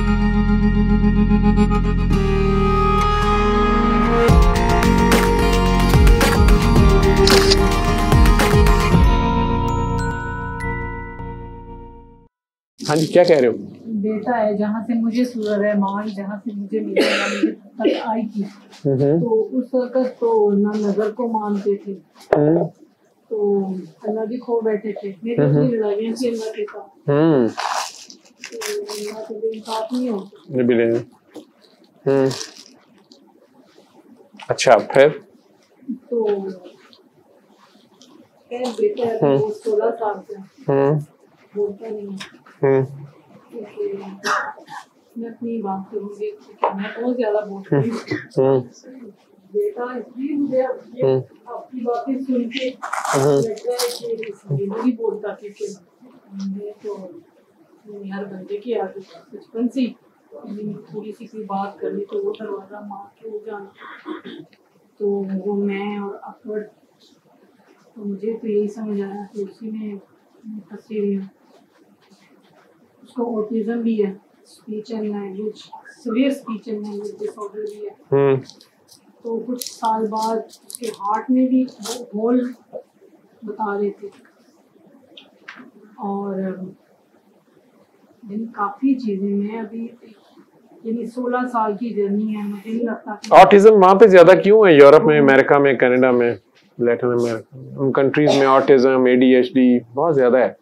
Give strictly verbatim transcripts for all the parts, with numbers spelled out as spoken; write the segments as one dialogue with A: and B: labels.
A: हाँ जी, क्या कह रहे हो?
B: बेटा है जहाँ से मुझे रहमान जहाँ से मुझे मिलेगा मुझे तक आई थी, तो उस वक्त तो ना नजर को मानते थे, तो अल्लाह भी खो बैठे थे। मेरी अपनी लड़ाइयाँ थी अल्लाह के साथ, तो अल्लाह के दिन साथ नहीं होते।
A: अच्छा, फिर
B: तो खैर बेटा है वो सोलह साल का, बोलता नहीं है, मैं अपनी बात करूँगी क्योंकि मैं बहुत ज्यादा बोलती हूँ। बेटा इसलिए मुझे आपकी बातें सुन के लगता है कि इसलिए नहीं बोलता, क्योंकि मैं तो हर बंदे की आदत बचपन से थोड़ी सी कोई बात करनी तो वो दरवाजा मार के हो जाना, तो वो मैं और अकबर, तो मुझे तो यही समझ आया कि उसी में फंसी हुई हूँ। उसको ऑटिज्म भी है, speech and language severe speech and language disorder भी है। तो कुछ साल बाद उसके हार्ट में भी होल बता रहे थे, और इन काफ़ी चीज़ें मैं अभी यानी सोलह साल की जर्नी है, मुझे नहीं लगता।
A: ऑटिज्म वहाँ पे ज़्यादा क्यों है? यूरोप में, अमेरिका में, कनाडा में, लैटिन अमेरिका, उन कंट्रीज में autism, A D H D बहुत ज़्यादा है।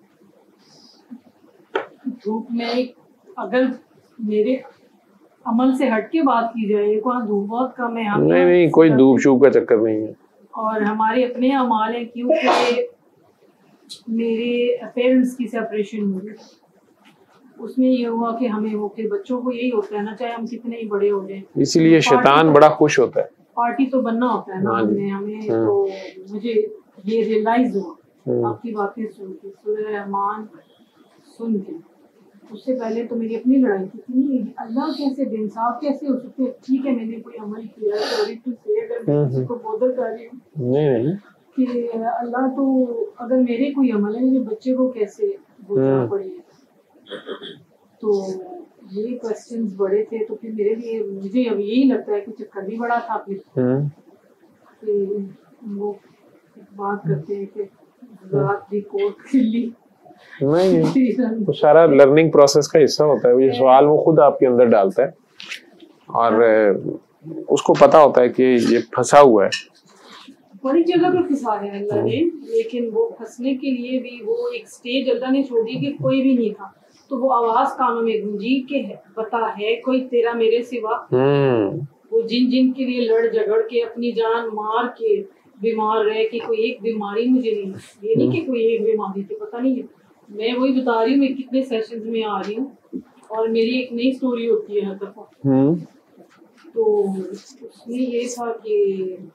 B: धूप में अगर मेरे अमल से हट के बात की जाए, वहाँ धूप बहुत कम है। हम
A: नहीं नहीं, कोई धूप शूप का चक्कर नहीं है,
B: और हमारे अपने अमाल हैं, क्योंकि मेरे पेरेंट्स की सेपरेशन हुई, उसमें ये हुआ कि हमें वो फिर बच्चों को यही होता है ना, चाहे हम कितने ही बड़े हो जाए,
A: इसीलिए शैतान बड़ा खुश होता है,
B: पार्टी तो बनना होता है ना हमने हमें। तो मुझे ये रियलाइज हुआ आपकी बातें सुन के, सूरह रहमान सुन के। उससे पहले तो मेरी अपनी लड़ाई थी कि नहीं अल्लाह कैसे बेइंसाफ कैसे हो सकते। ठीक है मैंने कोई अमल किया है, सॉरी टू से अगर मैं किसी को बोदर कर रही हूँ, नहीं नहीं कि अल्लाह तो अगर मेरे कोई अमल है मेरे बच्चे को कैसे बोलना पड़े। तो ये क्वेश्चंस बड़े थे, तो फिर मेरे लिए मुझे अब यही लगता है कि चक्कर भी बड़ा था फिर कि वो बात करते हैं कि रात की कोर्ट खिली। नहीं, तो
A: सारा लर्निंग प्रोसेस का हिस्सा होता है। ये सवाल वो खुद आपके अंदर डालता है और उसको पता होता है कि ये फंसा हुआ है,
B: बड़ी जगह पे फंसा है अल्लाह ने, लेकिन वो फंसने के लिए भी वो एक स्टेज अल्लाह ने छोड़ी कि कोई भी नहीं था, तो वो आवाज कानों में गूंजी के है, बता है कोई तेरा मेरे सिवा। वो जिन जिन के लिए लड़ झगड़ के अपनी जान मार के बीमार रह के कोई एक बीमारी मुझे नहीं, ये नहीं कि कोई एक बीमारी थी, पता नहीं है। मैं वही बता रही हूँ, मैं कितने सेशंस में आ रही हूँ और मेरी एक नई स्टोरी होती है हर दफा। तो उसमें ये था कि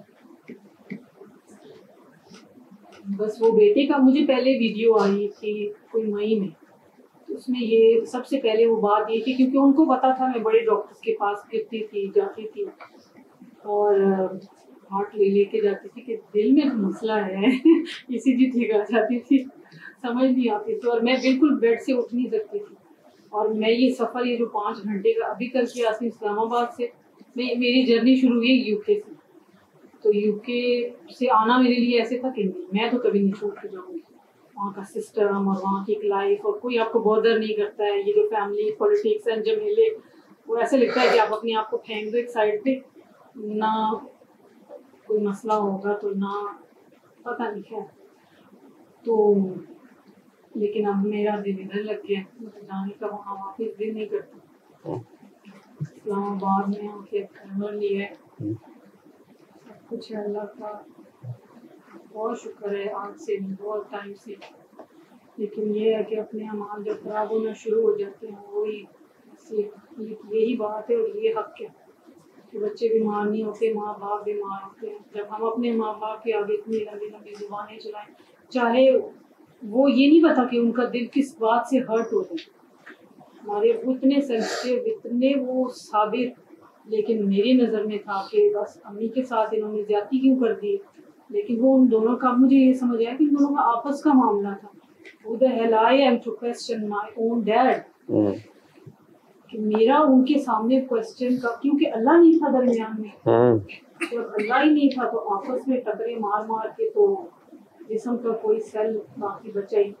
B: बस वो बेटे का मुझे पहले वीडियो आई थी कोई मई में, तो उसमें ये सबसे पहले वो बात ये थी, क्योंकि उनको पता था मैं बड़े डॉक्टर्स के पास गिरती थी जाती थी और हार्ट ले लेके जाती थी कि दिल में तो मसला है इसी जी ठीक आ जाती थी, समझ नहीं आती थी, और मैं बिल्कुल बेड से उठ नहीं सकती थी। और मैं ये सफ़र ये जो पाँच घंटे का अभी करके आती हूँ इस्लामाबाद से, मैं मेरी जर्नी शुरू हुई यूके से। तो यूके से आना मेरे लिए ऐसे था कि नहीं मैं तो कभी नहीं छोड़ के जाऊँगी, वहाँ का सिस्टम और वहाँ की एक लाइफ, और कोई आपको बॉदर नहीं करता है। ये जो फैमिली पॉलिटिक्स एंड जमेले, वो ऐसे लगता है कि आप अपने आप को फेंक दो एक साइड पे, ना कोई मसला होगा तो ना पता नहीं क्या। तो लेकिन अब मेरा दिल इधर लग गया, मुझे जाने का वहाँ वापस दिल नहीं करता। इस्लामाबाद में आके घर लिया है, सब कुछ है अल्लाह का बहुत शुक्र है, आज से बहुत टाइम से। लेकिन ये है कि अपने अमाल जब खराब होना शुरू हो जाते हैं, वही यही बात है और ये हक है कि बच्चे बीमार नहीं होते, माँ बाप बीमार होते हैं। जब हम अपने माँ बाप के आगे इतनी लंबी लंबी जुबानें चलाएं, चाहे वो ये नहीं पता कि उनका दिल किस बात से हर्ट हो जाए। हमारे इतने सेंसिटिव, इतने वो साबित, लेकिन मेरी नज़र में था कि बस अम्मी के साथ इन्होंने ज्यादती क्यों कर दी। लेकिन वो उन दोनों का, मुझे ये समझ आया कि उन दोनों का आपस का मामला था। Who the hell I am to question my own dad? मेरा उनके सामने क्वेश्चन का, क्योंकि अल्लाह नहीं था दरमियान में, जब अल्लाह ही नहीं था तो आपस में टकरे मार मार के तो जिस्म का कोई सेल बाकी बचा ही।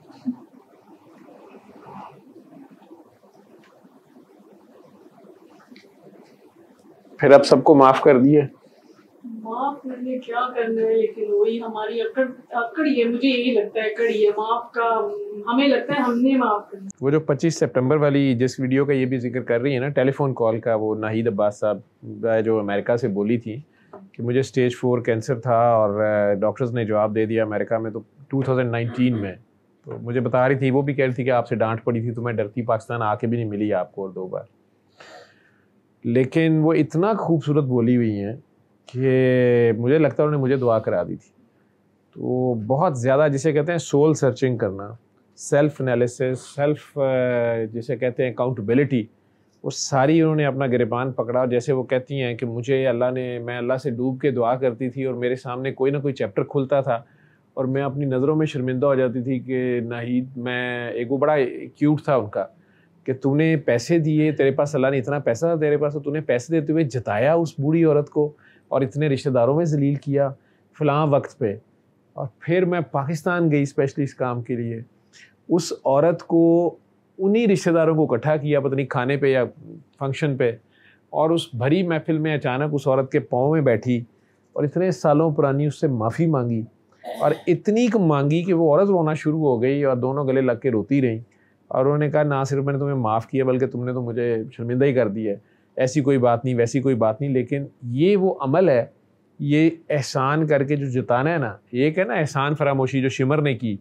A: फिर अब सबको माफ कर दिए?
B: माफ करने क्या करना है, लेकिन वही हमारी अकड़ अकड़ ही है, मुझे यही लगता है अकड़ ही है माफ का। हमें लगता है हमने माफ करना।
A: वो जो पच्चीस सितंबर वाली जिस वीडियो का ये भी जिक्र कर रही है ना, टेलीफोन कॉल का, वो नाहिद अब्बास साहब जो अमेरिका से बोली थी कि मुझे स्टेज फोर कैंसर था और डॉक्टर्स ने जवाब दे दिया अमेरिका में, तो टू थाउजेंड नाइनटीन में। तो मुझे बता रही थी, वो भी कह रही थी कि आपसे डांट पड़ी थी तो मैं डरती पाकिस्तान आके भी नहीं मिली आपको और दो बार। लेकिन वो इतना खूबसूरत बोली हुई हैं कि मुझे लगता है उन्होंने मुझे दुआ करा दी थी। तो बहुत ज़्यादा जिसे कहते हैं सोल सर्चिंग करना, सेल्फ एनालिसिस, सेल्फ जिसे कहते हैं अकाउंटेबिलिटी, वो सारी उन्होंने अपना गिरबान पकड़ा। जैसे वो कहती हैं कि मुझे अल्लाह ने, मैं अल्लाह से डूब के दुआ करती थी और मेरे सामने कोई ना कोई चैप्टर खुलता था और मैं अपनी नज़रों में शर्मिंदा हो जाती थी कि नाहिद, मैं एक वो बड़ा क्यूट था उनका कि तूने पैसे दिए, तेरे पास अल्लाह ने इतना पैसा था तेरे पास, तो तूने पैसे देते हुए जताया उस बूढ़ी औरत को और इतने रिश्तेदारों में जलील किया फ़लाँ वक्त पे। और फिर मैं पाकिस्तान गई स्पेशली इस काम के लिए, उस औरत को उन्हीं रिश्तेदारों को इकट्ठा किया पता नहीं खाने पे या फंक्शन पे, और उस भरी महफिल में अचानक उस औरत के पाँव में बैठी और इतने सालों पुरानी उससे माफ़ी मांगी और इतनी मांगी कि वो औरत रोना शुरू हो गई और दोनों गले लग के रोती रहीं। और उन्होंने कहा ना सिर्फ मैंने तुम्हें माफ़ किया बल्कि तुमने तो मुझे शर्मिंदा ही कर दिया है, ऐसी कोई बात नहीं, वैसी कोई बात नहीं। लेकिन ये वो अमल है, ये एहसान करके जो जताना है ना, एक है ना एहसान फरामोशी जो शिमर ने की,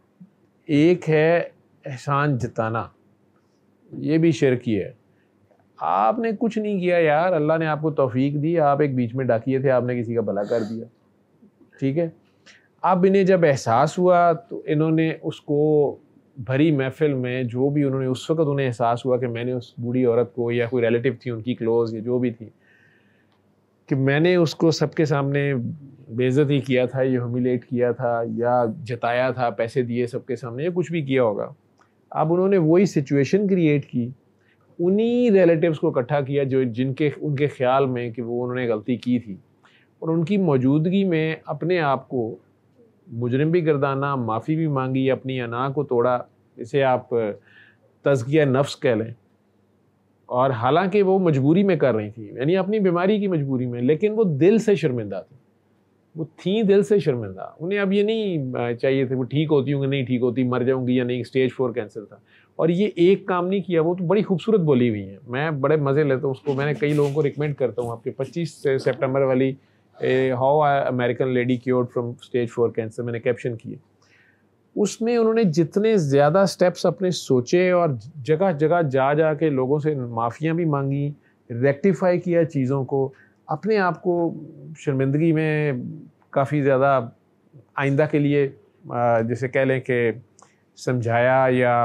A: एक है एहसान जताना, ये भी शिर्क ही है। आपने कुछ नहीं किया यार, अल्लाह ने आपको तौफीक दी, आप एक बीच में डाकिए थे, आपने किसी का भला कर दिया, ठीक है। अब इन्हें जब एहसास हुआ तो इन्होंने उसको भरी महफिल में, जो भी उन्होंने उस वक्त उन्हें एहसास हुआ कि मैंने उस बूढ़ी औरत को, या कोई रिलेटिव थी उनकी क्लोज या जो भी थी, कि मैंने उसको सबके सामने बेइज्जती किया था, या ह्यूमिलेट किया था, या जताया था, पैसे दिए सबके सामने, या कुछ भी किया होगा। अब उन्होंने वही सिचुएशन क्रिएट की, उन्हीं रिलेटिव्स को इकट्ठा किया जो जिनके उनके ख्याल में कि वो उन्होंने गलती की थी, और उनकी मौजूदगी में अपने आप को मुजरिम भी गर्दाना, माफ़ी भी मांगी, अपनी अना को तोड़ा, इसे आप तज़किया नफ्स कह लें। और हालांकि वो मजबूरी में कर रही थी, यानी अपनी बीमारी की मजबूरी में, लेकिन वो दिल से शर्मिंदा थी, वो थी दिल से शर्मिंदा। उन्हें अब ये नहीं चाहिए थे वो ठीक होती हूँ नहीं ठीक होती, मर जाऊँगी या नहीं, स्टेज फोर कैंसर था। और ये एक काम नहीं किया, वो तो बड़ी खूबसूरत बोली हुई है, मैं बड़े मज़े लेता हूँ उसको, मैंने कई लोगों को रिकमेंड करता हूँ। आपके पच्चीस सितंबर वाली how American lady cured from stage four cancer, मैंने कैप्शन किए, उसमें उन्होंने जितने ज़्यादा स्टेप्स अपने सोचे और जगह जगह जा जा के लोगों से माफ़ियाँ भी मांगी, रेक्टिफाई किया चीज़ों को, अपने आप को शर्मिंदगी में काफ़ी ज़्यादा आइंदा के लिए जैसे कह लें कि समझाया या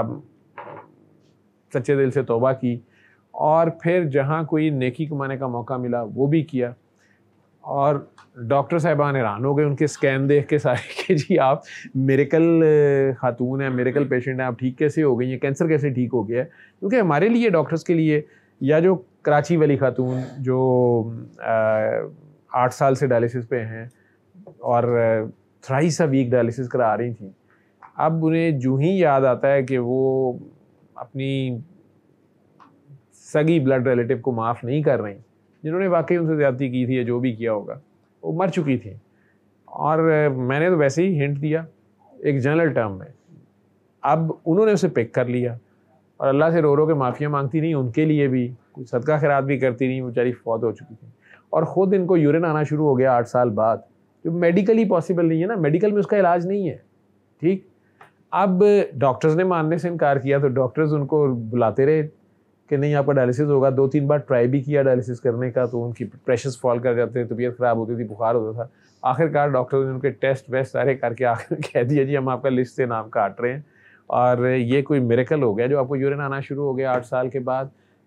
A: सच्चे दिल से तौबा की, और फिर जहाँ कोई नेकी कमाने का मौका मिला वो भी किया। और डॉक्टर साहिबान हैरान हो गए उनके स्कैन देख के सारे कि जी आप मिरेकल खातून हैं, मिरेकल पेशेंट हैं, आप ठीक कैसे हो गई हैं, कैंसर कैसे ठीक हो गया है। क्योंकि हमारे लिए डॉक्टर्स के लिए, या जो कराची वाली खातून जो आठ साल से डायलिसिस पे हैं और थ्राइस अ वीक डायलिसिस करा रही थी, अब उन्हें जूँ ही याद आता है कि वो अपनी सगी ब्लड रिलेटिव को माफ़ नहीं कर रही, जिन्होंने वाकई उनसे ज़्यादती की थी या जो भी किया होगा, वो मर चुकी थी। और मैंने तो वैसे ही हिंट दिया एक जनरल टर्म में, अब उन्होंने उसे पिक कर लिया और अल्लाह से रो रो के माफ़िया मांगती नहीं, उनके लिए भी कुछ सदका खैरात भी करती नहीं, बेचारी फौत हो चुकी थी। और ख़ुद इनको यूरिन आना शुरू हो गया आठ साल बाद, जो मेडिकली पॉसिबल नहीं है ना, मेडिकल में उसका इलाज नहीं है, ठीक। अब डॉक्टर्स ने मानने से इनकार किया तो डॉक्टर्स उनको बुलाते रहे कि नहीं आपका डायलिसिस होगा। दो तीन बार ट्राई भी किया डायलिसिस करने का, तो उनकी प्रेशर्स फॉल कर जाते थे, तबीयत ख़राब होती थी, बुखार होता था। आखिरकार डॉक्टर ने उनके टेस्ट वेस्ट सारे करके आखिर कह दिया जी हम आपका लिस्ट से नाम काट रहे हैं, और ये कोई मिरेकल हो गया जो आपको यूरिन आना शुरू हो गया आठ साल के बाद,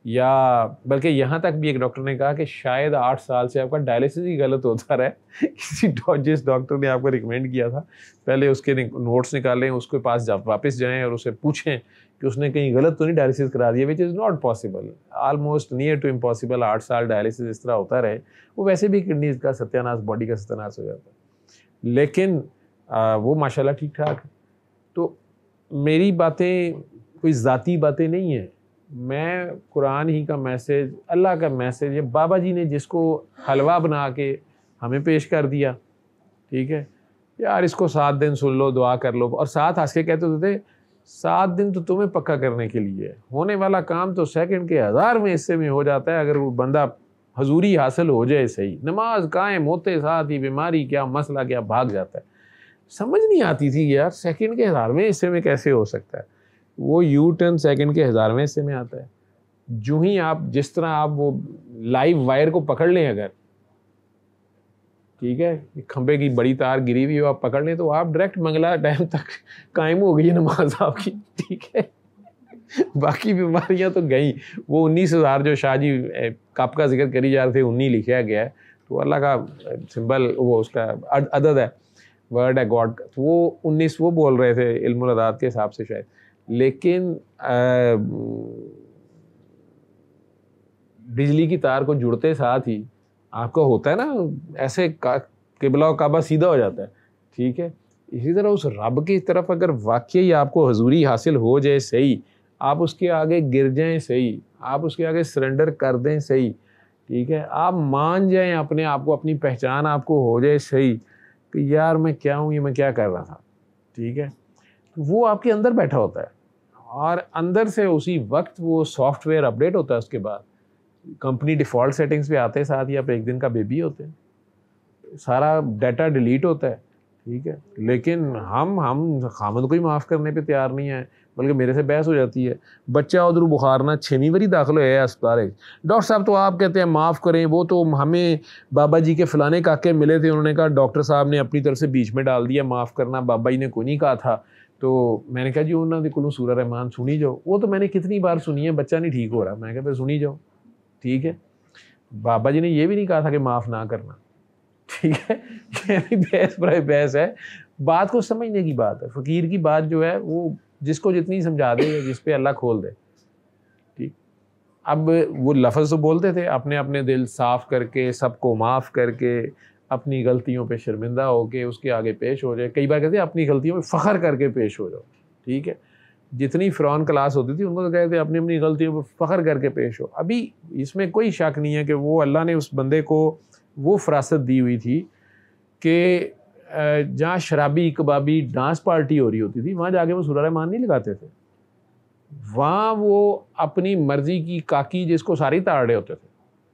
A: या बल्कि यहाँ तक भी एक डॉक्टर ने कहा कि शायद आठ साल से आपका डायलिसिस ही गलत होता रहा है। किसी जिस डॉक्टर ने आपको रिकमेंड किया था पहले उसके नोट्स निकालें, उसके पास जा वापस जाएं और उसे पूछें कि उसने कहीं गलत तो नहीं डायलिसिस करा दिया, which is not possible, almost near to impossible. आठ साल डायलिसिस इस तरह होता रहे, वो वैसे भी किडनी का सत्यानाश, बॉडी का सत्यानाश हो जाता है। लेकिन आ, वो माशाल्लाह ठीक ठाक। तो मेरी बातें कोई ज़ाती बातें नहीं है, मैं कुरान ही का मैसेज, अल्लाह का मैसेज, ये बाबा जी ने जिसको हलवा बना के हमें पेश कर दिया, ठीक है यार, इसको सात दिन सुन लो, दुआ कर लो, और साथ हंस के कहते होते थे सात दिन तो तुम्हें पक्का करने के लिए है, होने वाला काम तो सेकंड के हज़ार में हिस्से में हो जाता है, अगर वो बंदा हजूरी हासिल हो जाए, सही नमाज कायम होते साथ ही बीमारी क्या, मसला क्या, भाग जाता है। समझ नहीं आती थी यार सेकंड के हज़ारवें हिस्से में कैसे हो सकता है, वो यू टर्न सेकंड के हज़ारवें हिस्से में आता है। जो ही आप जिस तरह आप वो लाइव वायर को पकड़ लें, अगर ठीक है खंबे की बड़ी तार गिरी हुई हो आप पकड़ लें, तो आप डायरेक्ट मंगला टाइम तक कायम हो गई है नमाज आपकी, ठीक है। बाकी बीमारियां तो गई, वो उन्नीस हज़ार जो शाहजी कप का जिक्र करी जा रहे थे उन्नीस लिखा गया है, तो अल्लाह का सिंबल, वो उसका अदद है, वर्ड है गॉड का, तो वो उन्नीस वो बोल रहे थे इल्मुल अदाद के हिसाब से शायद। लेकिन बिजली की तार को जुड़ते साथ ही आपका होता है ना ऐसे किबला काबा सीधा हो जाता है, ठीक है। इसी तरह उस रब की तरफ अगर वाकई आपको हजूरी हासिल हो जाए, सही आप उसके आगे गिर जाएं, सही आप उसके आगे सरेंडर कर दें, सही, ठीक है, आप मान जाएं अपने आप को, अपनी पहचान आपको हो जाए सही कि यार मैं क्या हूँ, ये मैं क्या कर रहा था, ठीक है। वो आपके अंदर बैठा होता है और अंदर से उसी वक्त वो सॉफ्टवेयर अपडेट होता है। उसके बाद कंपनी डिफ़ॉल्ट सेटिंग्स पे आते हैं, साथ ही आप एक दिन का बेबी होते हैं, सारा डाटा डिलीट होता है, ठीक है। लेकिन हम हम खामद को ही माफ़ करने पे तैयार नहीं है, बल्कि मेरे से बहस हो जाती है। बच्चा उधर बुखार ना छवीं बारी दाखिल है अस्पताल, डॉक्टर साहब तो आप कहते हैं माफ़ करें, वो तो हमें बाबा जी के फलाने काके मिले थे, उन्होंने कहा डॉक्टर साहब ने अपनी तरफ से बीच में डाल दिया, माफ़ करना, बाबा जी ने कोई नहीं कहा था। तो मैंने कहा जी उन्होंने कुल सूरह रहमान सुनी जाओ, वो तो मैंने कितनी बार सुनी है, बच्चा नहीं ठीक हो रहा, मैं कहा फिर सुनी जाओ, ठीक है। बाबा जी ने ये भी नहीं कहा था कि माफ़ ना करना, ठीक है। ये भी बहस बड़ा बहस है, बात को समझने की बात है। फ़कीर की बात जो है वो जिसको जितनी समझा दे, जिस पे अल्लाह खोल दे, ठीक। अब वो लफ्ज़ तो बोलते थे, अपने अपने दिल साफ़ करके, सबको माफ़ करके, अपनी गलतियों पे शर्मिंदा होके उसके आगे पेश हो जाए। कई बार कहते हैं अपनी गलतियों पे फ़ख्र करके पेश हो जाओ, ठीक है। जितनी फ़िरौन क्लास होती थी उनको तो कहते थे अपनी अपनी गलतियों पे फ़ख्र करके पेश हो। अभी इसमें कोई शक नहीं है कि वो अल्लाह ने उस बंदे को वो फरासत दी हुई थी कि जहाँ शराबी कबाबी डांस पार्टी हो रही होती थी वहाँ जाके वो सूरह रहमान नहीं लगाते थे, वहाँ वो अपनी मर्जी की काकी जिसको सारी ताड़े होते थे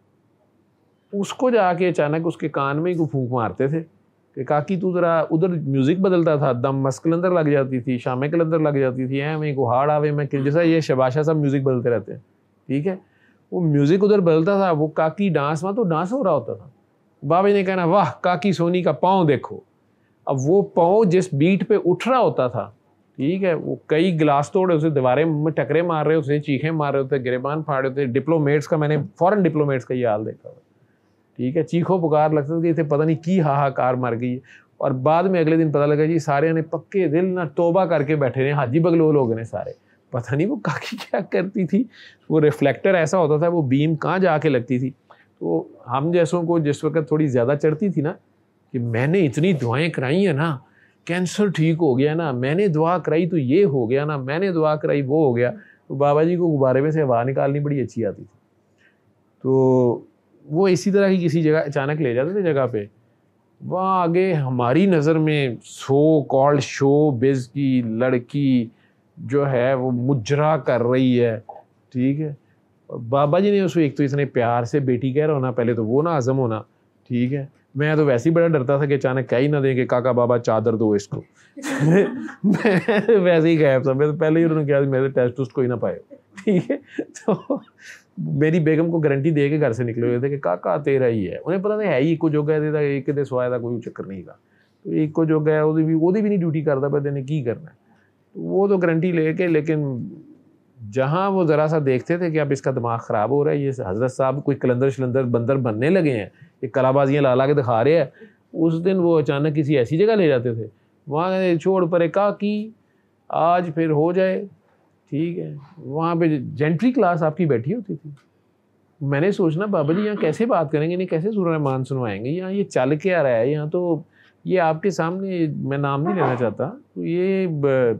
A: उसको जाके अचानक उसके कान में ही फूंक मारते थे कि काकी तू ज़रा, उधर म्यूज़िक बदलता था, दम मस कलंदर लग जाती थी, शामें कलंदर लग जाती थी, ऐ मैं गुहाड़ आवे मैं, जैसा ये शबाशा सब म्यूज़िक बदलते रहते हैं, ठीक है। वो म्यूज़िक उधर बदलता था, वो काकी डांस में तो डांस हो रहा होता था। बाबा ने कहना वाह काकी सोनी का पाँव देखो, अब वो पाँव जिस बीट पे उठ रहा होता था, ठीक है, वो कई गिलास तोड़े उसे, दीवारें में टकरे मार रहे होते, चीखें मार रहे होते, गिरेबान फाड़ रहे होते। डिप्लोमेट्स का मैंने फॉरेन डिप्लोमेट्स का ये हाल देखा हुआ, ठीक है, चीखों पुकार लगता था कि इतने पता नहीं की हाहाकार मर गई। और बाद में अगले दिन पता लगा जी सारे ने पक्के दिल ना तौबा करके बैठे ने, हाजी बगलोल हो गए ने सारे, पता नहीं वो काकी क्या करती थी। वो रिफ्लेक्टर ऐसा होता था, वो बीम कहाँ जाके लगती थी। तो हम जैसों को जिस वक्त थोड़ी ज़्यादा चढ़ती थी ना कि मैंने इतनी दुआएं कराई हैं ना, कैंसर ठीक हो गया ना, मैंने दुआ कराई तो ये हो गया ना, मैंने दुआ कराई वो हो गया, तो बाबा जी को गुब्बारे में से हवा निकालनी बड़ी अच्छी आती थी। तो वो इसी तरह की किसी जगह अचानक ले जाते थे जगह पे, वहाँ आगे हमारी नज़र में सो कॉल्ड शो बिज़ की लड़की जो है वो मुजरा कर रही है, ठीक है। और बाबा जी ने उसको एक तो इतने प्यार से बेटी कह रहा होना, पहले तो वो ना आज़म होना, ठीक है। मैं तो वैसे ही बड़ा डरता था कि अचानक कह ही ना दें कि काका बाबा चादर दो इसको। मैं वैसे ही गायब था, मैं तो पहले ही उन्होंने कहा मेरे टेस्ट उस्ट कोई ना पाए, ठीक है। तो मेरी बेगम को गारंटी दे के घर से निकले हुए थे कि काका तेरा ही है, उन्हें पता नहीं है ही इको जो गया था, एक दे सोया था, कोई चक्कर नहीं था। तो इको जो गया वो भी वो भी नहीं ड्यूटी करता पे देने की करना है, तो वो तो गारंटी लेके, लेकिन जहाँ वो ज़रा सा देखते थे कि अब इसका दिमाग ख़राब हो रहा है, ये हज़रत साहब कोई कलंदर शलंदर बंदर बनने लगे हैं, ये कलाबाजियाँ ला ला के दिखा रहे हैं, उस दिन वो अचानक किसी ऐसी जगह ले जाते थे, वहाँ छोड़ परे का की आज फिर हो जाए, ठीक है। वहाँ पे जेंट्री क्लास आपकी बैठी होती थी। मैंने सोचना बाबा जी यहाँ कैसे बात करेंगे, नहीं कैसे सूरह रहमान सुनवाएंगे, यहाँ ये चल के आ रहा है, यहाँ तो ये आपके सामने, मैं नाम नहीं लेना चाहता, तो ये ब,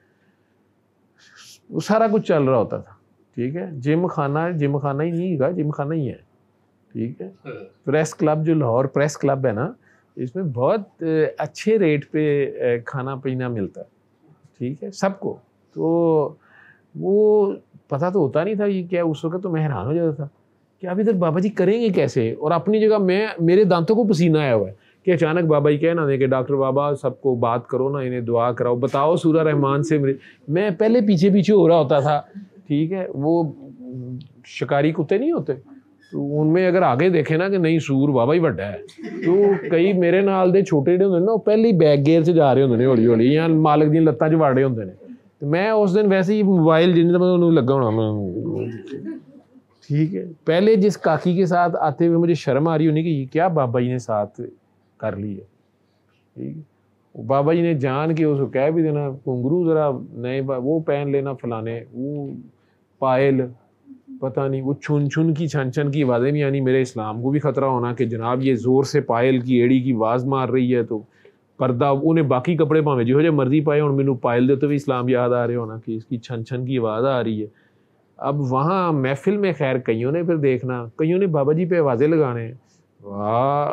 A: सारा कुछ चल रहा होता था, ठीक है। जिम खाना जिम खाना ही नहीं का जिम खाना ही है, ठीक है। प्रेस क्लब जो लाहौर प्रेस क्लब है ना, इसमें बहुत अच्छे रेट पे खाना पीना मिलता है, ठीक है, सबको। तो वो पता तो होता नहीं था ये क्या, उस वक्त तो मैं हैरान हो जाता था कि अब इधर बाबा जी करेंगे कैसे। और अपनी जगह मैं, मेरे दांतों को पसीना आया हुआ है कि अचानक बाबा जी कहना दे कि डॉक्टर बाबा सबको बात करो ना, इन्हें दुआ कराओ, बताओ सूरह रहमान से मेरे, मैं पहले पीछे पीछे हो रहा होता था, ठीक है। वो शिकारी कुत्ते नहीं होते, तो उनमें अगर आगे देखे ना कि नहीं सूर बाबा ही बड़ा है, तो कई मेरे नाल दे छोटे ਜਿਹੜੇ ਹੁੰਦੇ ਨੇ ਉਹ ਪਹਿਲੇ ਹੀ बैक गेयर 'ਚ ਜਾ ਰਹੇ ਹੁੰਦੇ ਨੇ ਹੌਲੀ ਹੌਲੀ, ਜਾਂ ਮਾਲਕ ਦੀਆਂ ਲੱਤਾਂ 'ਚ ਵੜ ਰਹੇ ਹੁੰਦੇ ਨੇ। ਤੇ मैं उस दिन वैसे ही मोबाइल जिन्हें तो मैं उन्होंने लगा होना, ठीक है। पहले जिस काकी के साथ आते हुए मुझे शर्म आ रही होनी कि ये क्या बाबा जी ने साथ कर ली है, ठीक है। बाबा जी ने जान के उसको कह भी देना घुंघरू ज़रा नए वो पहन लेना, फलाने वो पायल, पता नहीं वो छुन छुन की छन छन की आवाज़ें भी आनी, मेरे इस्लाम को भी ख़तरा होना कि जनाब ये ज़ोर से पायल की एड़ी की आवाज़ मार रही है, तो पर्दा उन्हें बाकी कपड़े भावें जो जो मर्जी पाए और मैनू पायल दे तो भी इस्लाम याद आ रहे होना कि इसकी छन छन की आवाज़ आ रही है। अब वहाँ महफिल में खैर कईयों ने फिर देखना, कईयों ने बाबा जी पे आवाज़ें लगाने, वाह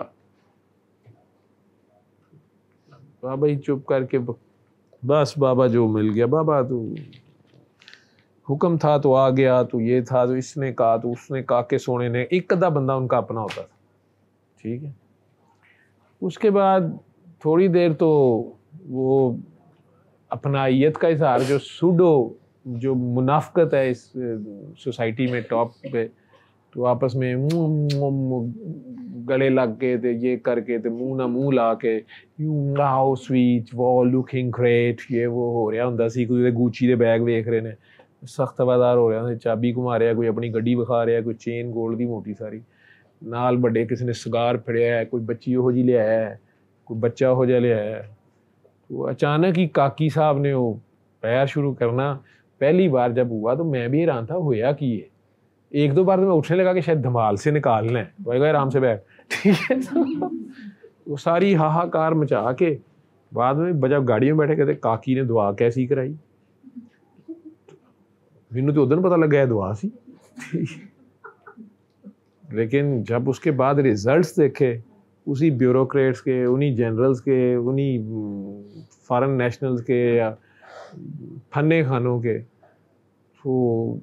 A: बाबा जी चुप करके बस बाबा जो मिल गया, बाबा तो हुक्म था तो आ गया, तो ये था तो इसने कहा तो उसने कहा के सोने ने, एक अद्धा बंदा उनका अपना होता था, ठीक है। उसके बाद थोड़ी देर तो वो अपनाइयत का इजहार, जो सूडो जो मुनाफकत है इस सोसाइटी में टॉप पे, तो आपस में गले लग के थे, ये करके थे, मुंह ना मुंह ला के यू नाउ स्वीट वो लुकिंग ग्रेट, ये वो हो रहा होंदा सी, कोई गुची दे बैग वेख रहे ने, सख्त हवादार हो रहा, चाबी घुमा रहा, कोई अपनी गड्डी विखा रहा, कोई चेन गोल्ड की मोटी सारी, नाल बड़े किसी ने सिगार फड़िया है, कोई बच्ची हो जी लिया है, कोई बच्चा हो जा लिया है। तो अचानक ही काकी साहब ने वो पैर शुरू करना, पहली बार जब हुआ तो मैं भी हैरान था, होया कि ये एक दो बार तो मैं उठने लगा कि शायद धमाल से निकालना है, भाई आराम से बैठ, ठीक है। तो वो सारी हाहाकार मचा के बाद में जब गाड़ी में बैठे कहते काकी ने दुआ कैसी कराई, मैनू तो उधर पता लगा है दुआ सी, लेकिन जब उसके बाद रिजल्ट्स देखे उसी ब्यूरोक्रेट्स के, उन्हीं जनरल्स के, उन्हीं फॉरेन नेशनल्स के या फन्ने खानों के, तो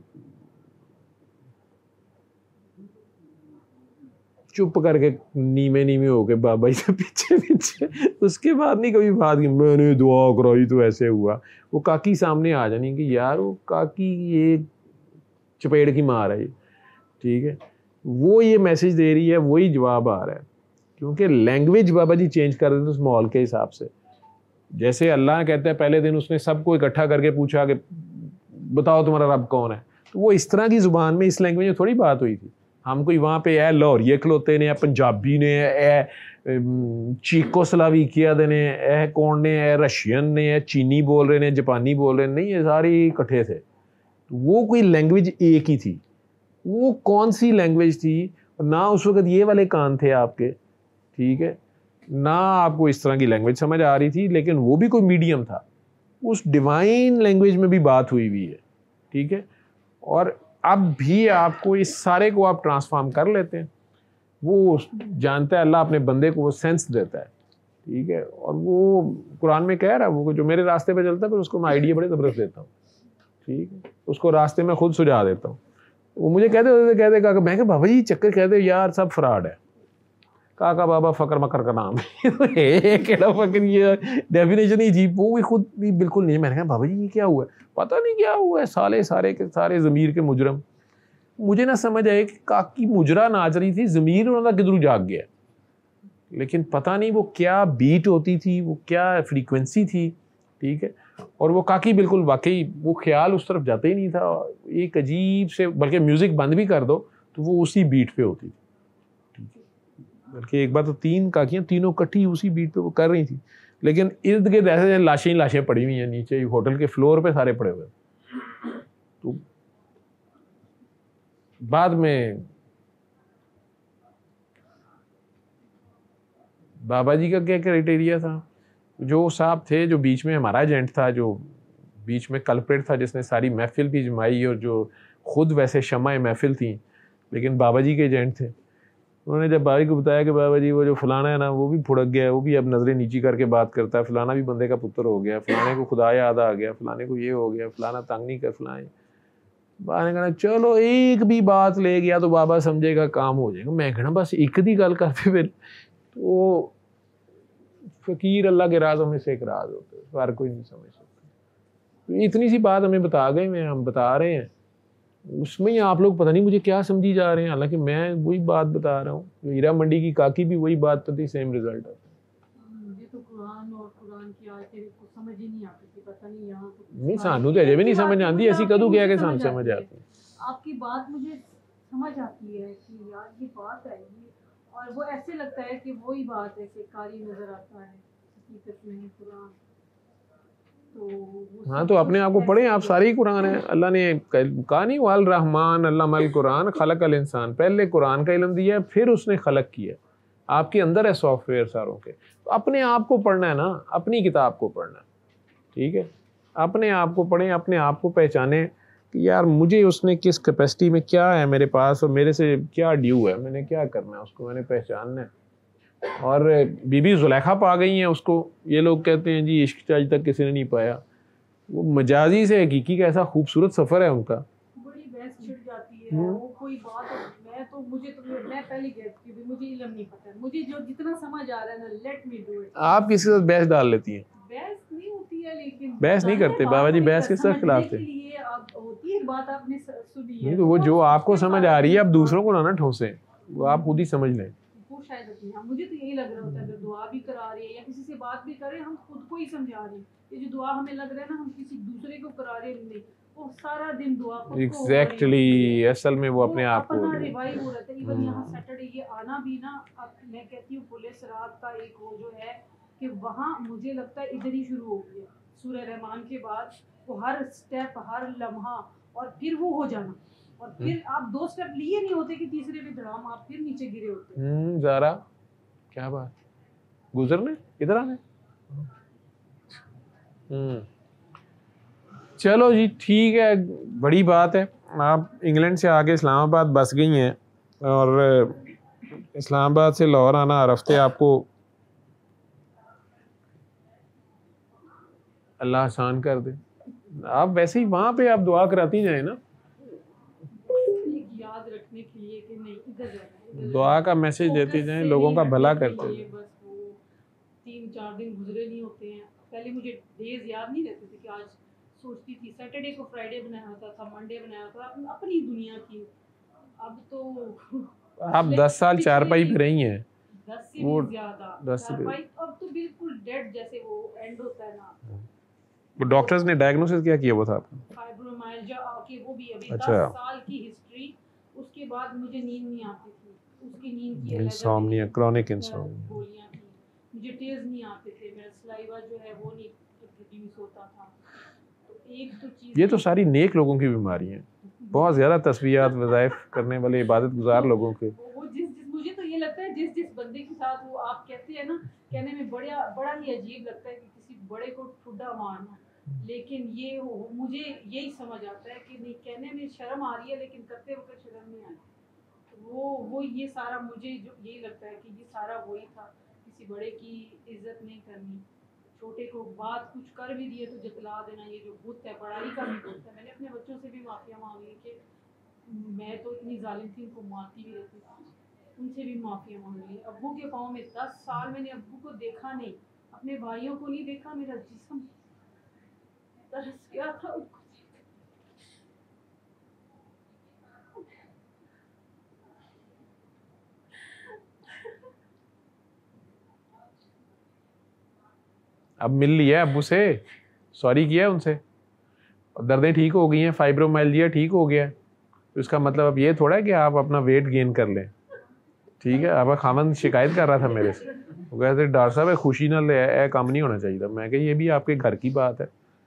A: चुप करके नीमे नीमे हो गए बाबा जी से पीछे पीछे। उसके बाद नहीं कभी बात की मैंने दुआ कराई तो ऐसे हुआ, वो काकी सामने आ जानी कि यार वो काकी ये चपेड़ की मार है, ठीक है। वो ये मैसेज दे रही है, वही जवाब आ रहा है, क्योंकि लैंग्वेज बाबा जी चेंज कर देते उस माहौल के हिसाब से। जैसे अल्लाह कहता है पहले दिन उसने सबको इकट्ठा करके पूछा कि बताओ तुम्हारा रब कौन है, तो वो इस तरह की ज़ुबान में इस लैंग्वेज में थोड़ी बात हुई थी। हम कोई वहाँ पे ए लाहौरिये खलोते ने, पंजाबी ने, ए चीकोस्लाविकिया दे ने, ए कौन ने, ए रशियन ने, ए चीनी बोल रहे ने, जापानी बोल रहे ने, नहीं ये सारे इकट्ठे थे। वो कोई लैंग्वेज एक ही थी, वो कौन सी लैंग्वेज थी, ना उस वक्त ये वाले कान थे आपके, ठीक है, ना आपको इस तरह की लैंग्वेज समझ आ रही थी, लेकिन वो भी कोई मीडियम था, उस डिवाइन लैंग्वेज में भी बात हुई हुई है, ठीक है। और अब भी आपको इस सारे को आप ट्रांसफॉर्म कर लेते हैं, वो जानता है अल्लाह अपने बंदे को वो सेंस देता है, ठीक है। और वो कुरान में कह रहा है वो जो मेरे रास्ते पे चलता है फिर उसको मैं आइडिया बड़े ज़बरदस्त देता हूँ, ठीक है, उसको रास्ते में खुद सुझा देता हूँ। वो मुझे कहते होते कहते काका, मैं कहा बाबा जी चक्कर कहते यार सब फ्रॉड है, काका बाबा फ़कर मकर का नाम है केड़ा फ़कर, ये डेफिनेशन ही अजीब, वो भी खुद भी बिल्कुल नहीं। मैंने कहा बाबा जी ये क्या हुआ है, पता नहीं क्या हुआ है, साले सारे के सारे ज़मीर के मुजरम। मुझे ना समझ आए कि काकी मुजरा नाच रही थी, ज़मीर उन्होंने किधरों जाग गया, लेकिन पता नहीं वो क्या बीट होती थी, वो क्या फ्रीक्वेंसी थी, ठीक है। और वो काकी बिल्कुल वाकई वो ख्याल उस तरफ जाता ही नहीं था। एक अजीब से, बल्कि म्यूज़िक बंद भी कर दो तो वो उसी बीट पे होती थी। बल्कि एक बार तो तीन काकियाँ तीनों इकट्ठी उसी बीट पे वो कर रही थी, लेकिन इर्द गिर्द ऐसे लाशें ही लाशें पड़ी हुई हैं नीचे होटल के फ्लोर पे, सारे पड़े हुए। तो बाद में बाबा जी का क्या क्राइटेरिया था, जो साहब थे जो बीच में हमारा एजेंट था, जो बीच में कल्प्रेट था जिसने सारी महफिल भी जमाई और जो खुद वैसे शमाए महफिल थी, लेकिन बाबा जी के एजेंट थे। उन्होंने जब बाबा जी को बताया कि बाबा जी वो जो फलाना है ना वो भी फुड़क गया है, वो भी अब नज़रें नीची करके बात करता है, फलाना भी बंदे का पुत्र हो गया, फलाने को खुदा याद आ गया, फलाने को ये हो गया, फलाना तंग नहीं कर फलाए। बाबा ने कहना चलो एक भी बात ले गया तो बाबा समझेगा काम हो जाएगा। मैं कहना बस एक दी गल करते फिर तो फकीर अल्लाह के राजों में से एक राज होते हैं, हर कोई नहीं समझ सकता। तो इतनी सी बात हमें बता गए, मैं हम बता रहे हैं, उसमें ही आप लोग पता नहीं मुझे क्या समझी जा रहे हैं, हालांकि मैं वही बात बता रहा हूँ। जो हीरा मंडी की काकी भी वही बात करती, सेम रिजल्ट आता है।
B: मुझे तो कुरान और कुरान की आयतें को समझ ही नहीं आती थी, पता नहीं यहाँ तो
A: नहीं सानू तो अजय भी नहीं समझ आती, ऐसी कदू क्या कि सानू समझ आती है।
B: आपकी बात मुझे समझ आती है कि यार ये बात है ये, और वो ऐसे लगता है कि वही बात है कि कारी नजर आता है हकीकत में कुरान। तो
A: हाँ तो अपने आप को पढ़े, आप सारे ही कुरान है। अल्लाह ने कहा नहीं वाल रहमान अल्लाह मल कुरान खलक अल इंसान, पहले कुरान का इल्म दिया फिर उसने खलक किया। आपके अंदर है सॉफ्टवेयर सारों के, तो अपने आप को पढ़ना है ना, अपनी किताब को पढ़ना है, ठीक है। अपने आप को पढ़ें, अपने आप को पहचानें कि यार मुझे उसने किस कैपेसिटी में क्या है मेरे पास और मेरे से क्या ड्यू है, मैंने क्या करना है उसको मैंने पहचानना है। और बीबी जुलेखा पा गई हैं उसको, ये लोग कहते हैं जी इश्क आज तक किसी ने नहीं पाया, वो मजाजी से हकीकी का ऐसा खूबसूरत सफ़र है उनका।
B: बड़ी बहस छिड़ जाती है वो कोई बात, मैं तो मुझे तो मैं पहले कहती हूँ मुझे इल्म नहीं पता, मुझे जो जितना समझ आ रहा है ना लेट मी डू इट। आप
A: किसी के साथ बहस डाल लेती हैं?
B: बहस नहीं होती है, लेकिन
A: बहस नहीं करते बाबा जी, बहस किस तरह खिलाफ थे?
B: अब होती है बात, आपने सुनी है
A: तो वो जो आपको समझ आ रही है आप दूसरों को ना ना ठोसे, वो आप खुद ही समझ लें।
B: वो शायद अपने हम, मुझे तो यही लग रहा होता है अगर दुआ भी करा रही है या किसी से बात भी कर रहे हैं हम खुद को ही समझा रहे हैं। ये जो दुआ हमें लग रहा है ना हम किसी दूसरे को करा रहे नहीं, वो सारा दिन दुआ खुद
A: एग्जैक्टली असल में वो अपने आप को
B: अपना रिवाइव हो रहता है। इवन यहाँ सैटरडे ये आना भी ना, अब मैं कहती हूँ पुलिस रात का एक वो जो है कि वहाँ मुझे लगता है इधर ही शुरू हो गया सूरह रहमान के बाद, वो हर स्टेप हर लम्हा और फिर वो हो जाना, और फिर आप दो स्टेप लिए नहीं होते कि तीसरे पे धड़ाम आप फिर नीचे गिरे होते।
A: हम्म ज़रा क्या बात, गुजरने इधर आने। हम्म चलो जी ठीक है, बड़ी बात है। आप इंग्लैंड से आके इस्लामाबाद बस गई हैं और इस्लामाबाद से लाहौर आना हर हफ्ते आपको अल्लाह आसान कर दे। आप वैसे ही वहाँ पे आप दुआ कराती जाए ना,
B: याद रखने के लिए कि नहीं इधर जाना,
A: दुआ का मैसेज देते जाएं, लोगों का भला करते जाएं।
B: बस वो तीन चार दिन गुजरे नहीं होते हैं। पहले मुझे डेज याद नहीं रहते थे कि आज सोचती थी सैटरडे को फ्राइडे बनाया होता था, मंडे बनाया होता था, अपनी दुनिया की। अब तो
A: आप दस साल चारपाई पे रही हैं,
B: दस से भी ज्यादा
A: दस से
B: चारपाई अब तो बिल्कुल डेड जैसे वो एंड होता है ना।
A: वो डॉक्टर्स ने डायग्नोसिस क्या किया वो था आपको?
B: फाइब्रोमाइल्जिया आके वो भी अभी
A: अच्छा।
B: दस साल की हिस्ट्री, उसके बाद मुझे नींद नहीं आती थी, उसकी नींद की
A: इंसोम्निया, क्रॉनिक इंसोम्निया,
B: गोलियां थी, मुझे टेज नहीं आते थे, मेरा सलाइवा जो है वो नहीं प्रोड्यूस होता था। तो एक तो चीज
A: ये तो सारी नेक लोगों की बीमारी है, बहुत ज़्यादा तस्बीहात वज़ाइफ करने वाले इबादत गुजार लोगों के।
B: वो जिस जिस मुझे तो ये लगता है जिस जिस बंदे के साथ वो आप कहते हैं ना, कहने में बड़ा बड़ा ही अजीब लगता है कि किसी बड़े को ठुड्डा मारना, लेकिन ये हो मुझे यही समझ आता है कि नहीं कहने में शर्म आ रही है लेकिन करते वक्त शर्म नहीं आती। वो वो ये सारा मुझे जो यही लगता है कि ये सारा वही था, किसी बड़े की इज्जत नहीं करनी, छोटे को बात कुछ कर भी दिए तो जतला देना, ये जो भूत है पढ़ाई का भी भूत है। मैंने अपने बच्चों से भी माफिया मांग ली कि मैं तो इतनी जालिम थी, उनको मारती भी रहती थी, उनसे भी माफिया मांग ली। अब्बू के पाँव में दस साल मैंने अब्बू को देखा नहीं, अपने भाइयों को नहीं देखा, मेरा जिस्म तरस गया था उनको।
A: अब मिल लिया अब्बू से, सॉरी किया है उनसे, दर्दें ठीक हो गई हैं, फाइब्रोमाइल्जिया ठीक हो गया है, तो इसका मतलब अब ये थोड़ा है कि आप अपना वेट गेन कर लें। ठीक है, अब खामन शिकायत कर रहा था मेरे से, वो कहते डॉक्टर साहब खुशी ना ले ए काम नहीं होना चाहिए था। मैं कहा ये भी आपके घर की बात है।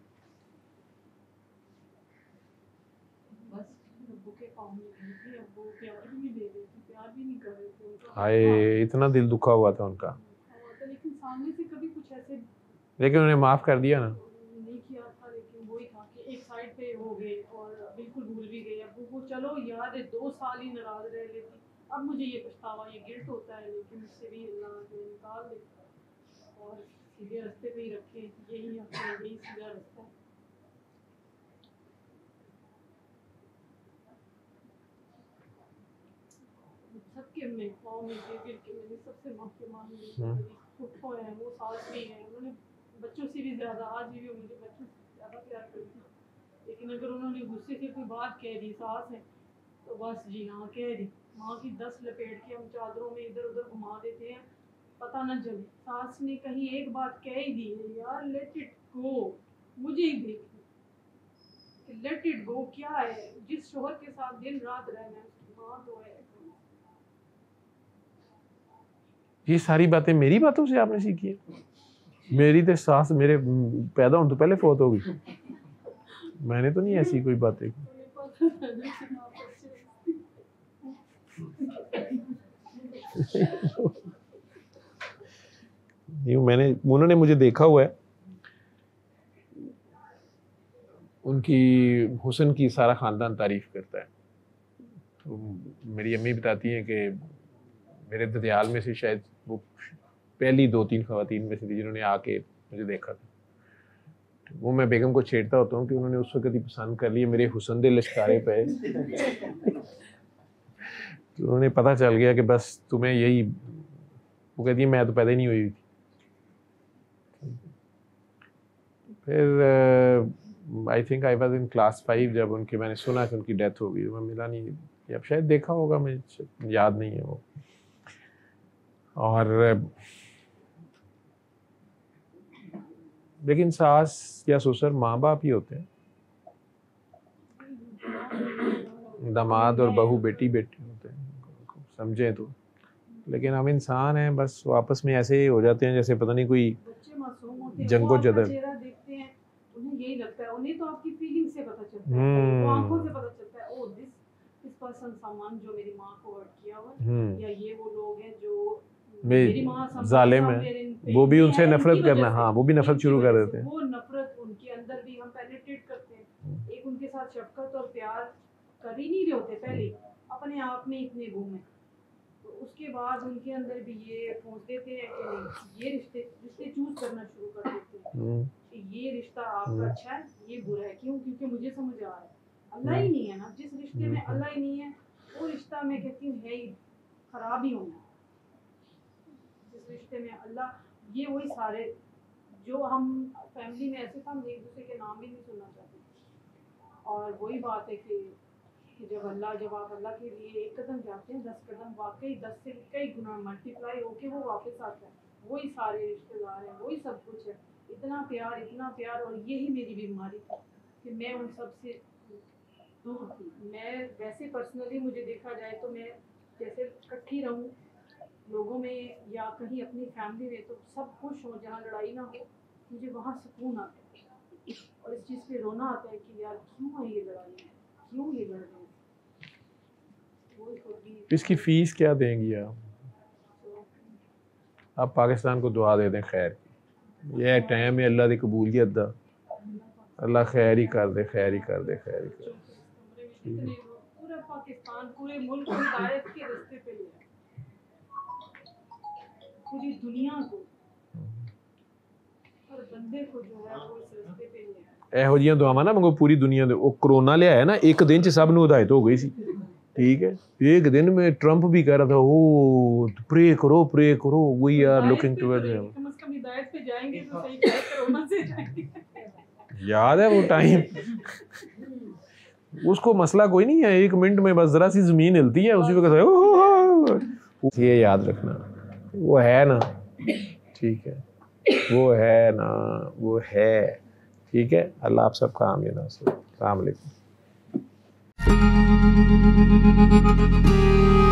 A: हाय, इतना दिल दुखा हुआ था उनका,
B: लेकिन सामने से कभी कुछ ऐसे,
A: लेकिन उन्हें माफ कर दिया ना।
B: नहीं किया था, लेकिन वही था कि एक साइड पे हो गए और बिल्कुल भूल भी गए। अब वो चलो यार दो साल ही नाराज रह लेती, अब मुझे ये पछतावा, ये गिल्ट होता है, लेकिन इससे भी अल्लाह को निकाल दे और सीधे रास्ते पे ही रखे। यही अपना यही सीधा रास्ता है। सबके में कौम में गिर के मैंने सबसे माफी मांगी। फुफो है, वो सास भी है, उन्होंने बच्चों से भी ज्यादा, आज भी वो मुझे बच्चों से ज्यादा प्यार करती है, लेकिन अगर उन्होंने गुस्से से कोई बात कह दी, सास है तो बस जी हाँ कह दी, माँ की दस लपेट के हम चादरों में इधर उधर घुमा देते हैं, पता न चले। सास ने कहीं एक बात कह ही दी है, यार लेट इट गो, मुझे ही देखी लेट इट गो क्या है, जिस शोहर के साथ दिन रात रहना है उसकी माँ तो है।
A: ये सारी बातें मेरी बातों से आपने सीखी है? मेरी तो सास मेरे पैदा होने तो पहले फौत हो गई, मैंने तो नहीं ऐसी कोई बातें की। मैंने उन्होंने मुझे देखा हुआ है, उनकी हुस्न की सारा ख़ानदान तारीफ़ करता है। तो मेरी अम्मी बताती हैं कि मेरे ददियाल में से शायद वो पहली दो तीन ख़वातीन में से थी जिन्होंने आके मुझे देखा था। तो वो मैं बेगम को छेड़ता होता हूँ कि उन्होंने उस वक्त ही पसंद कर लिया मेरे हुस्न दे लश्कारे पे। तो उन्होंने पता चल गया कि बस तुम्हें यही, वो कहती है मैं तो पैदा ही नहीं हुई थी। फिर I think I was in class five जब उनकी मैंने सुना कि उनकी डेथ हो गई, मैं मिला नहीं, अब शायद देखा होगा, मुझे याद नहीं है वो। और लेकिन सास या ससुर माँ बाप ही होते हैं, दामाद और बहू बेटी बेटी होते हैं, समझें तो। लेकिन हम इंसान हैं, बस आपस में ऐसे ही हो जाते हैं जैसे पता नहीं कोई जंगो जदल।
B: देखते हैं उन्हें यही लगता है, उन्हें तो आपकी फीलिंग से पता चलता है, वो आंखों से पता चलता है, oh this this person someone जो मेरी माँ को हर्ट किया हुआ, या ये वो लोग हैं जो मेरी माँ
A: जालिम है, वो भी उनसे नफरत करना, हाँ वो भी नफरत शुरू कर देते हैं।
B: वो नफरत उनके अंदर भी हम पेनिट्रेट करते हैं, एक उनके साथ शफकत और प्यार कर ही नहीं रहे होते पहले, अपने आप में इतने गुम है, तो उसके बाद उनके अंदर भी ये सोच देते हैं कि ये रिश्ते रिश्ते चूज करना शुरू कर देते हैं कि ये रिश्ता आपका अच्छा है, ये बुरा है। क्यों? क्योंकि मुझे समझ आ रहा है अल्लाह ही नहीं है ना, जिस रिश्ते में अल्लाह ही नहीं है वो रिश्ता मैं कहती हूँ है ही खराब ही होना। जिस रिश्ते में अल्लाह, ये वही सारे जो हम फैमिली में ऐसे हम एक दूसरे के नाम भी नहीं सुनना चाहते, और वही बात है कि जब अल्लाह जब आप अल्लाह के लिए एक कदम जाते हैं, दस कदम वाकई दस से कई गुना मल्टीप्लाई होके वो वापस आता है, वही सारे रिश्तेदार हैं, वही सब कुछ है, इतना प्यार इतना प्यार। और यही मेरी बीमारी थी कि मैं उन सब से दूर थी। मैं वैसे पर्सनली मुझे देखा जाए तो मैं जैसे इकट्ठी रहूँ लोगों में या कहीं अपनी फैमिली में तो सब खुश हो, जहाँ लड़ाई ना हो, मुझे वहाँ सुकून आता है, और इस चीज़ पे रोना आता है कि यार क्यों है ये लड़ाई, क्यों ये लड़ रहे हैं।
A: इसकी फीस क्या देंगी आप? आप पाकिस्तान को दुआ दे दें खैर, यह टाइम है अल्लाह की कबूलियत दा, अल्लाह खैर ही कर दे, खैर ही कर दे, खैर ही कर दे।
B: पूरा पाकिस्तान पूरे मुल्क को हिदायत के रास्ते पे ले आए, पूरी दुनिया को, हर बंदे को जो है वो इस रास्ते पे ले आए।
A: ਇਹੋ ਜਿਹੀਆਂ ਦੁਆਵਾਂ ਨਾ ਮੰਗੋ ਪੂਰੀ ਦੁਨੀਆ ਦੇ। ਉਹ ਕਰੋਨਾ ਲਿਆਇਆ ਨਾ ਇੱਕ ਦਿਨ ਚ ਸਭ ਨੂੰ ਹਦਾਇਤ ਹੋ ਗਈ ਸੀ, ठीक है। एक दिन में ट्रंप भी कह रहा था ओ प्रे करो प्रे करो, we are looking towards him.
B: कम से कम हिदायत पे जाएंगे तो सही, कोरोना से जाएंगे।
A: याद है वो टाइम, उसको मसला कोई नहीं है, एक मिनट में बस जरा सी जमीन हिलती है उसी वक्त। ये याद रखना, वो है ना, ठीक है, वो है ना, वो है, ठीक है, अल्लाह आप सबका आमीन। अस्सलाम वालेकुम।